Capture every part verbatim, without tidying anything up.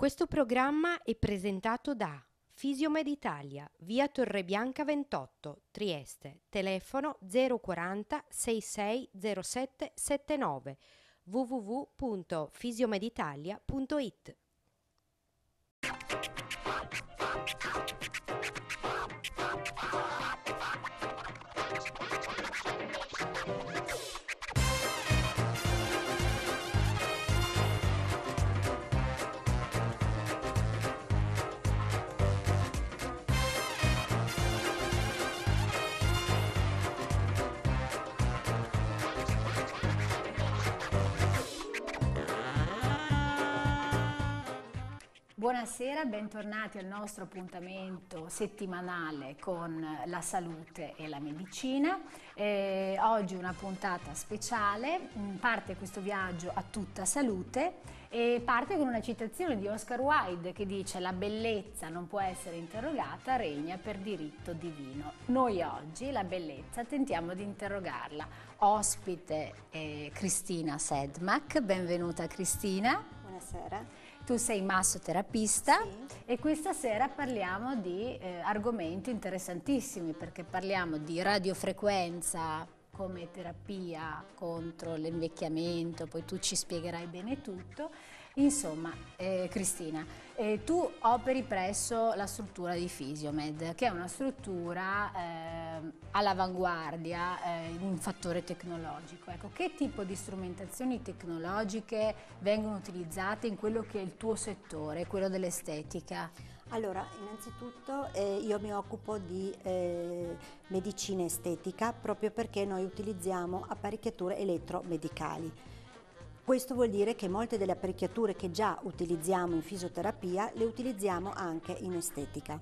Questo programma è presentato da Fisiomed Italia, via Torrebianca ventotto, Trieste, telefono zero quaranta sessantasei zero sette settantanove, w w w punto fisiomeditalia punto it. Buonasera, bentornati al nostro appuntamento settimanale con la salute e la medicina. Eh, oggi una puntata speciale, parte questo viaggio a tutta salute e parte con una citazione di Oscar Wilde che dice: la bellezza non può essere interrogata, regna per diritto divino. Noi oggi la bellezza tentiamo di interrogarla. Ospite eh, Cristina Sedmak, benvenuta Cristina. Buonasera. Tu sei massoterapista, sì. E questa sera parliamo di eh, argomenti interessantissimi, perché parliamo di radiofrequenza come terapia contro l'invecchiamento, poi tu ci spiegherai bene tutto. Insomma, eh, Cristina, eh, tu operi presso la struttura di Fisiomed, che è una struttura eh, all'avanguardia eh, in un fattore tecnologico. Ecco, che tipo di strumentazioni tecnologiche vengono utilizzate in quello che è il tuo settore, quello dell'estetica? Allora, innanzitutto eh, io mi occupo di eh, medicina estetica proprio perché noi utilizziamo apparecchiature elettromedicali. Questo vuol dire che molte delle apparecchiature che già utilizziamo in fisioterapia le utilizziamo anche in estetica.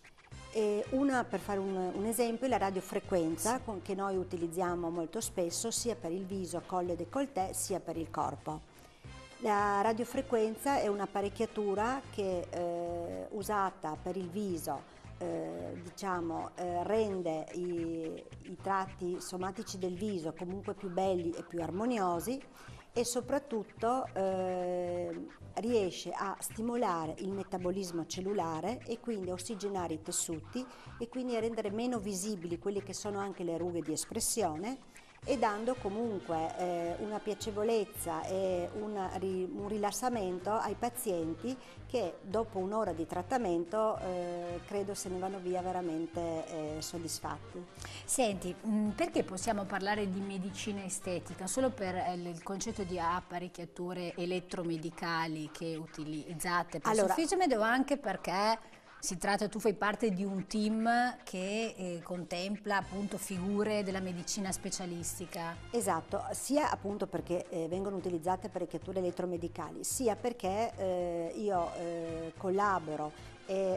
E una, per fare un, un esempio, è la radiofrequenza con, che noi utilizziamo molto spesso sia per il viso, collo e décolleté sia per il corpo. La radiofrequenza è un'apparecchiatura che eh, usata per il viso eh, diciamo, eh, rende i, i tratti somatici del viso comunque più belli e più armoniosi e soprattutto eh, riesce a stimolare il metabolismo cellulare e quindi a ossigenare i tessuti e quindi a rendere meno visibili quelle che sono anche le rughe di espressione e dando comunque eh, una piacevolezza e una, un rilassamento ai pazienti che dopo un'ora di trattamento eh, credo se ne vanno via veramente eh, soddisfatti. Senti, perché possiamo parlare di medicina estetica? Solo per eh, il concetto di apparecchiature elettromedicali che utilizzate per allora, Fisiomed, o anche perché si tratta, tu fai parte di un team che eh, contempla appunto figure della medicina specialistica? Esatto, sia appunto perché eh, vengono utilizzate apparecchiature elettromedicali, sia perché eh, io eh, collaboro e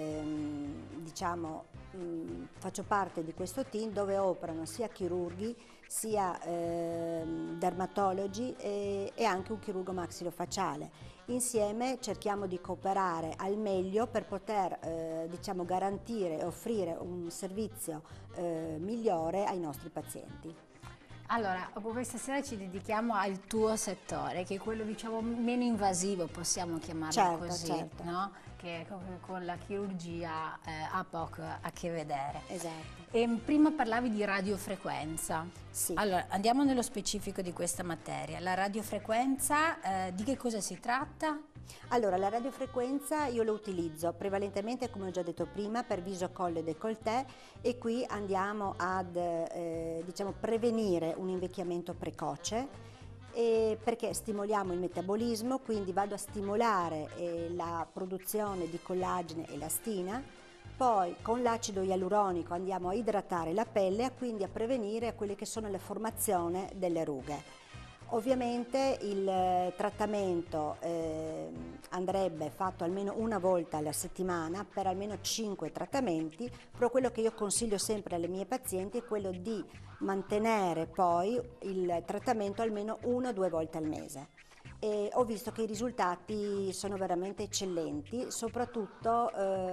ehm, diciamo mh, faccio parte di questo team dove operano sia chirurghi sia ehm, dermatologi e, e anche un chirurgo maxillofacciale. Insieme cerchiamo di cooperare al meglio per poter eh, diciamo, garantire e offrire un servizio eh, migliore ai nostri pazienti. Allora, questa sera ci dedichiamo al tuo settore, che è quello diciamo meno invasivo, possiamo chiamarlo certo, così, certo. no? Che con la chirurgia eh, ha poco a che vedere. Esatto. E prima parlavi di radiofrequenza. Sì. Allora, andiamo nello specifico di questa materia. La radiofrequenza, eh, di che cosa si tratta? Allora, la radiofrequenza io lo utilizzo prevalentemente, come ho già detto prima, per viso, collo e décolleté e qui andiamo ad eh, diciamo, prevenire un invecchiamento precoce e perché stimoliamo il metabolismo, quindi vado a stimolare eh, la produzione di collagene e elastina. Poi con l'acido ialuronico andiamo a idratare la pelle e quindi a prevenire quelle che sono le formazioni delle rughe. Ovviamente il trattamento eh, andrebbe fatto almeno una volta alla settimana per almeno cinque trattamenti, però quello che io consiglio sempre alle mie pazienti è quello di mantenere poi il trattamento almeno una o due volte al mese. e ho visto che i risultati sono veramente eccellenti, soprattutto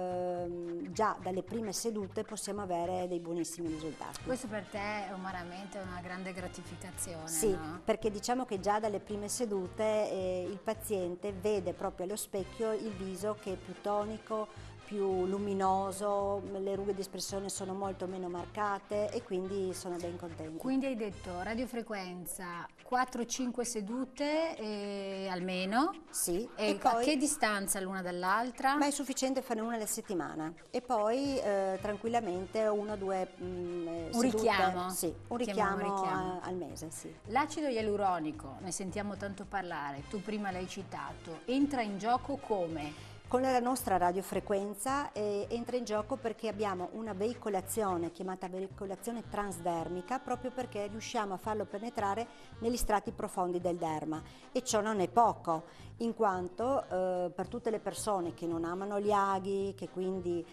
ehm, già dalle prime sedute possiamo avere dei buonissimi risultati. Questo per te è umanamente una grande gratificazione, Sì, no? perché diciamo che già dalle prime sedute eh, il paziente vede proprio allo specchio il viso che è più tonico, più luminoso, le rughe di espressione sono molto meno marcate e quindi sono ben contenta. Quindi hai detto radiofrequenza quattro cinque sedute eh, almeno? Sì. E, E poi, a che distanza l'una dall'altra? ma è sufficiente fare una alla settimana e poi eh, tranquillamente una o due mh, Un sedute, richiamo? sì, un Chiamiamo richiamo, richiamo. a- al mese, sì. L'acido ialuronico, ne sentiamo tanto parlare, tu prima l'hai citato, entra in gioco come? Con la nostra radiofrequenza eh, entra in gioco perché abbiamo una veicolazione chiamata veicolazione transdermica, proprio perché riusciamo a farlo penetrare negli strati profondi del derma, e ciò non è poco, in quanto eh, per tutte le persone che non amano gli aghi, che quindi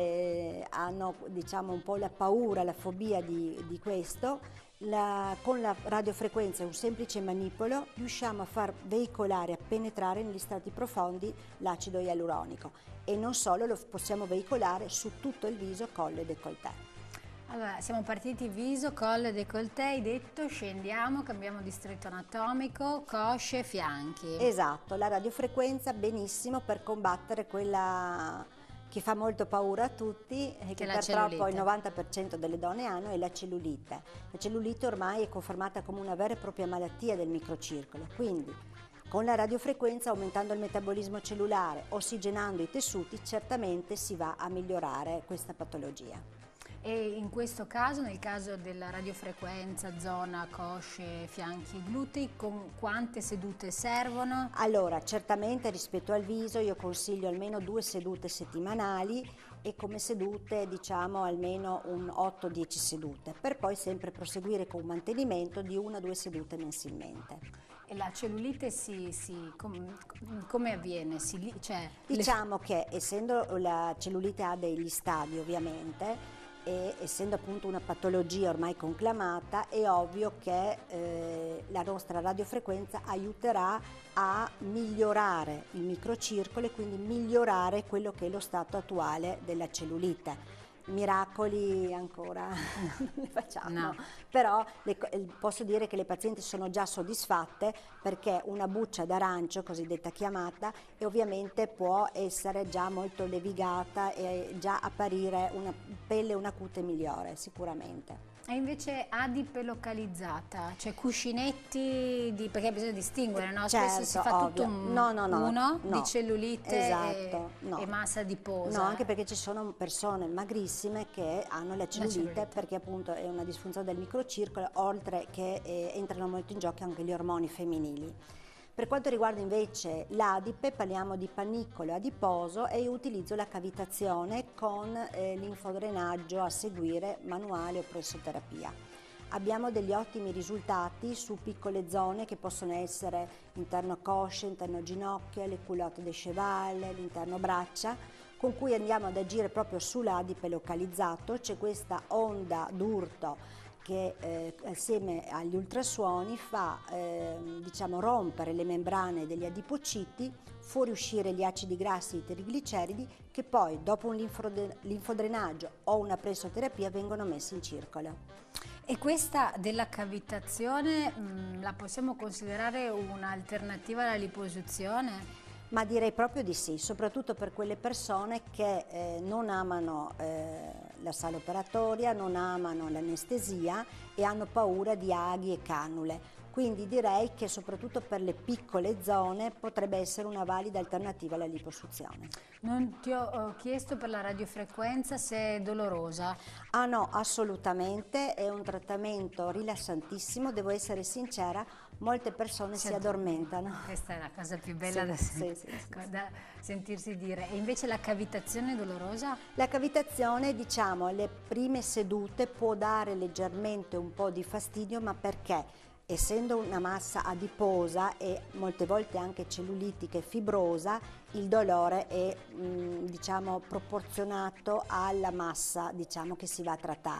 eh, hanno, diciamo, un po' la paura, la fobia di, di questo, La, con la radiofrequenza e un semplice manipolo riusciamo a far veicolare, a penetrare negli strati profondi l'acido ialuronico, e non solo, lo possiamo veicolare su tutto il viso, collo e décolleté. Allora, siamo partiti viso, collo e décolleté, hai detto, scendiamo, cambiamo distretto anatomico, cosce, fianchi. Esatto, la radiofrequenza benissimo per combattere quella che fa molto paura a tutti e che la purtroppo cellulite. il novanta per cento delle donne hanno, è la cellulite. La cellulite ormai è confermata come una vera e propria malattia del microcircolo, quindi con la radiofrequenza, aumentando il metabolismo cellulare, ossigenando i tessuti, certamente si va a migliorare questa patologia. E in questo caso, nel caso della radiofrequenza, zona, cosce, fianchi, glutei, con quante sedute servono? Allora, certamente rispetto al viso io consiglio almeno due sedute settimanali e come sedute diciamo almeno un otto dieci sedute, per poi sempre proseguire con un mantenimento di una o due sedute mensilmente. E la cellulite si, si, com, come avviene? Si, cioè, diciamo le... che essendo la cellulite ha degli stadi ovviamente, e essendo appunto una patologia ormai conclamata, è ovvio che eh, la nostra radiofrequenza aiuterà a migliorare il microcircolo e quindi migliorare quello che è lo stato attuale della cellulite. Miracoli ancora non ne facciamo, no. Però le, posso dire che le pazienti sono già soddisfatte, perché una buccia d'arancio, cosiddetta chiamata, e ovviamente può essere già molto levigata e già apparire una pelle, una cute migliore sicuramente. E invece adipe localizzata, cioè cuscinetti, di, perché bisogna distinguere, no? Certo, spesso si fa ovvio. tutto un, no, no, no, uno no. di cellulite esatto, e, no. e massa adiposa. No, anche perché ci sono persone magrissime che hanno la cellulite, la cellulite. perché appunto è una disfunzione del microcircolo, oltre che eh, entrano molto in gioco anche gli ormoni femminili. Per quanto riguarda invece l'adipe, parliamo di pannicolo adiposo e io utilizzo la cavitazione con eh, linfodrenaggio a seguire, manuale o pressoterapia. Abbiamo degli ottimi risultati su piccole zone che possono essere interno cosce, interno ginocchia, le culotte de cheval, l'interno braccia, con cui andiamo ad agire proprio sull'adipe localizzato. C'è questa onda d'urto che eh, assieme agli ultrasuoni fa eh, diciamo, rompere le membrane degli adipociti, fuoriuscire gli acidi grassi e i trigliceridi, che poi dopo un linfodrenaggio o una pressoterapia vengono messi in circolo. E questa della cavitazione mh, la possiamo considerare un'alternativa alla liposuzione? Ma direi proprio di sì, soprattutto per quelle persone che eh, non amano eh, la sala operatoria, non amano l'anestesia e hanno paura di aghi e cannule. Quindi direi che soprattutto per le piccole zone potrebbe essere una valida alternativa alla liposuzione. Non ti ho, ho chiesto per la radiofrequenza se è dolorosa. Ah no, assolutamente, è un trattamento rilassantissimo, devo essere sincera, molte persone si, si addormentano. Questa è la cosa più bella sì, da, sì, sì, sì, da sentirsi dire. E invece la cavitazione è dolorosa? La cavitazione, diciamo, alle prime sedute può dare leggermente un po' di fastidio, ma perché? Essendo una massa adiposa e molte volte anche cellulitica e fibrosa, il dolore è mh, diciamo, proporzionato alla massa, diciamo, che si va a trattare.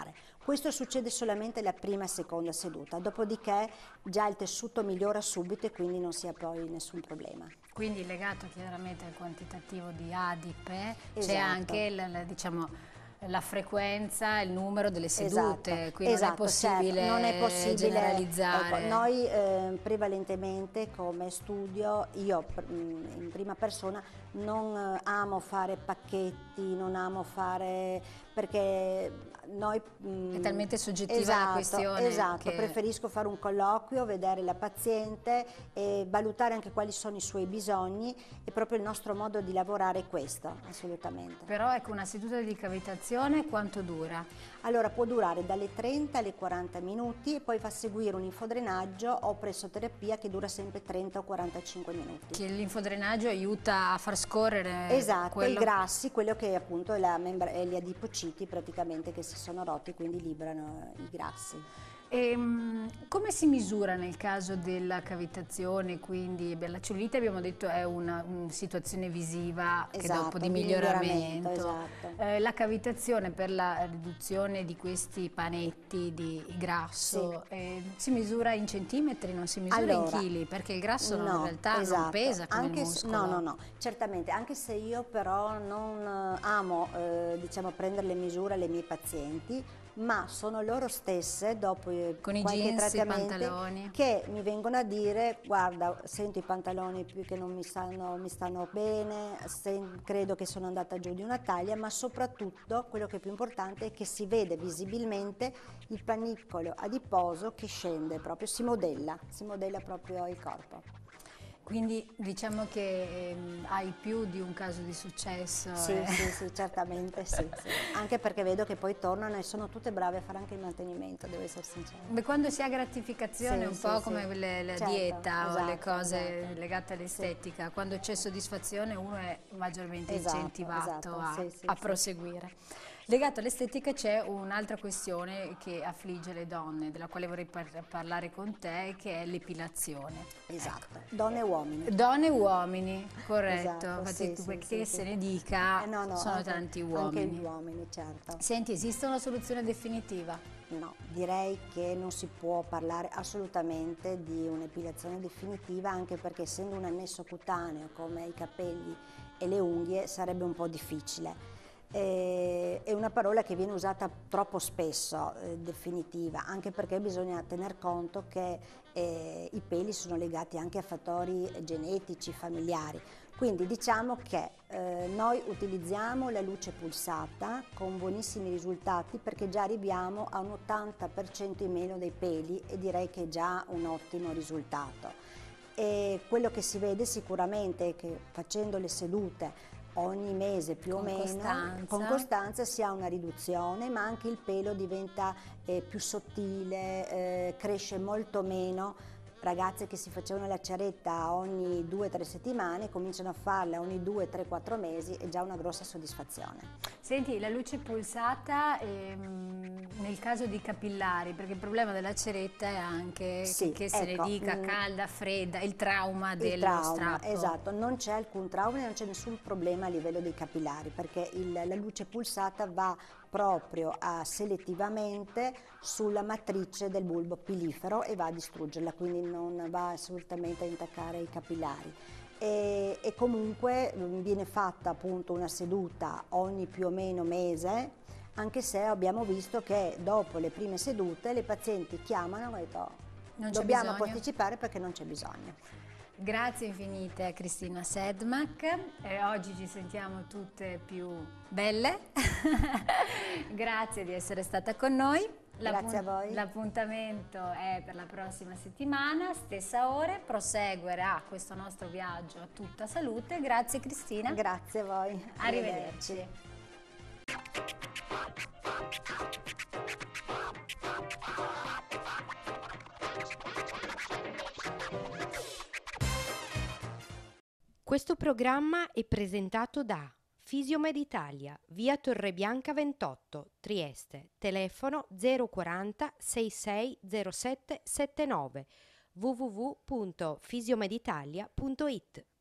Questo succede solamente la prima e seconda seduta, dopodiché già il tessuto migliora subito e quindi non si ha poi nessun problema. Quindi legato chiaramente al quantitativo di adipe, c'è Esatto. anche la, la, diciamo, la frequenza, il numero delle sedute, Esatto, quindi esatto, non è possibile, certo, non è possibile generalizzare. Ecco, noi eh, prevalentemente come studio, io in prima persona non amo fare pacchetti, non amo fare, perché noi... È talmente soggettiva esatto, la questione. Esatto, che... preferisco fare un colloquio, vedere la paziente e valutare anche quali sono i suoi bisogni, e proprio il nostro modo di lavorare è questo, assolutamente. Però ecco, una seduta di cavitazione quanto dura? Allora può durare dalle trenta alle quaranta minuti e poi fa seguire un infodrenaggio o pressoterapia che dura sempre trenta o quarantacinque minuti. Che l'infodrenaggio aiuta a far scorrere Esatto, quello... i grassi, quello che appunto è, la membra- è gli adipociti praticamente che si sono rotti, quindi liberano i grassi. E, mh, come si misura nel caso della cavitazione? Quindi beh, la cellulite abbiamo detto è una, una situazione visiva che Esatto, dopo di di miglioramento. miglioramento, esatto. Eh, la cavitazione per la riduzione di questi panetti di grasso Sì. eh, si misura in centimetri, non si misura Allora, in chili, perché il grasso no, in realtà esatto. non pesa come Anche il se- muscolo. no, no, no, certamente, anche se io però non eh, amo eh, diciamo, prendere le misure alle mie pazienti, ma sono loro stesse, dopo eh, Con i qualche jeans, i trattamento, pantaloni. che mi vengono a dire: guarda, sento i pantaloni più che non mi stanno, mi stanno bene, sen- credo che sono andata giù di una taglia, ma soprattutto quello che è più importante è che si vede visibilmente il panicolo adiposo che scende, proprio si modella, si modella proprio il corpo. Quindi diciamo che ehm, hai più di un caso di successo. Sì, eh. sì, sì, certamente sì, sì. Anche perché vedo che poi tornano e sono tutte brave a fare anche il mantenimento, devo essere sincera. Beh, quando si ha gratificazione Sì, è un sì, po' sì. come le- la Certo, dieta o le esatto, cose esatto. legate all'estetica, quando c'è soddisfazione uno è maggiormente Esatto, incentivato esatto, a, sì, sì, a sì. proseguire. Legato all'estetica c'è un'altra questione che affligge le donne, della quale vorrei par- parlare con te, che è l'epilazione. Esatto, donne e uomini. Donne e uomini, corretto, Esatto, infatti sì, tu- sì, che sì, se sì. ne dica Eh, no, no, sono anche- tanti Anche uomini. gli uomini, certo. Senti, esiste una soluzione definitiva? No, direi che non si può parlare assolutamente di un'epilazione definitiva, anche perché essendo un annesso cutaneo come i capelli e le unghie sarebbe un po' difficile. Eh, è una parola che viene usata troppo spesso, eh, definitiva, anche perché bisogna tener conto che eh, i peli sono legati anche a fattori genetici, familiari. Quindi diciamo che eh, noi utilizziamo la luce pulsata con buonissimi risultati, perché già arriviamo a un ottanta per cento in meno dei peli e direi che è già un ottimo risultato. E quello che si vede sicuramente è che facendo le sedute ogni mese più Con o meno, costanza. con costanza si ha una riduzione, ma anche il pelo diventa eh, più sottile, eh, cresce molto meno. Ragazze che si facevano la ceretta ogni due o tre settimane cominciano a farla ogni due, tre, quattro mesi, è già una grossa soddisfazione. Senti, la luce pulsata ehm, nel caso di capillari, perché il problema della ceretta è anche Sì, che, che se ecco, ne dica mm, calda, fredda, il trauma Il dello trauma, strappo. esatto, non c'è alcun trauma e non c'è nessun problema a livello dei capillari, perché il- la luce pulsata va proprio a selettivamente sulla matrice del bulbo pilifero e va a distruggerla, quindi non va assolutamente a intaccare i capillari. E, e comunque mh, viene fatta appunto una seduta ogni più o meno mese, anche se abbiamo visto che dopo le prime sedute le pazienti chiamano e hanno detto: Non c'è dobbiamo bisogno. posticipare perché non c'è bisogno. Grazie infinite a Cristina Sedmak, e oggi ci sentiamo tutte più belle. Grazie di essere stata con noi. Grazie a voi. L'appuntamento è per la prossima settimana, stessa ora, proseguirà questo nostro viaggio a tutta salute. Grazie Cristina. Grazie a voi. Arrivederci. Questo programma è presentato da Fisiomed Italia, via Torrebianca ventotto, Trieste, telefono zero quaranta sessantasei zero sette settantanove, w w w punto fisiomeditalia punto it.